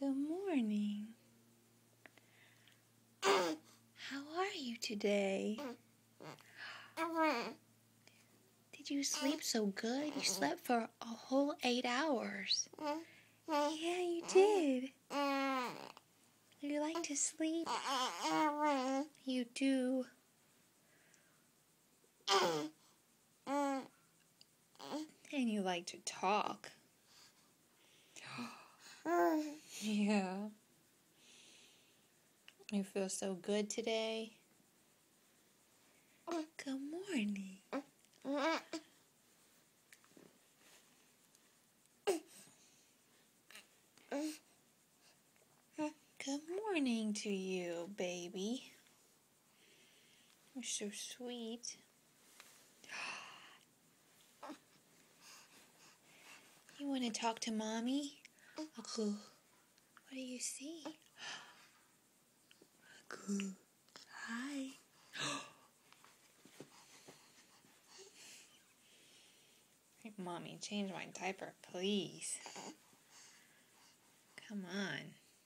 Good morning. How are you today? Did you sleep so good? You slept for a whole 8 hours. Yeah, you did. You like to sleep? You do. And you like to talk. Yeah. You feel so good today? Good morning. Good morning to you, baby. You're so sweet. You want to talk to Mommy? What do you see? Hi. Mommy, change my diaper, please. Come on.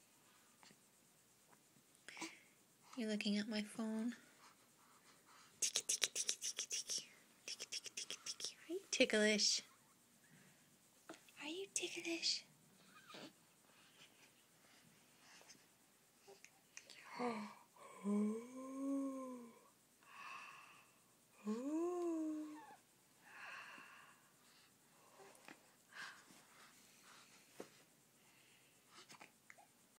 You looking at my phone? Tiki, tiki, tiki, tiki, tiki. Tiki, tiki, tiki, tiki. Are you ticklish? Are you ticklish?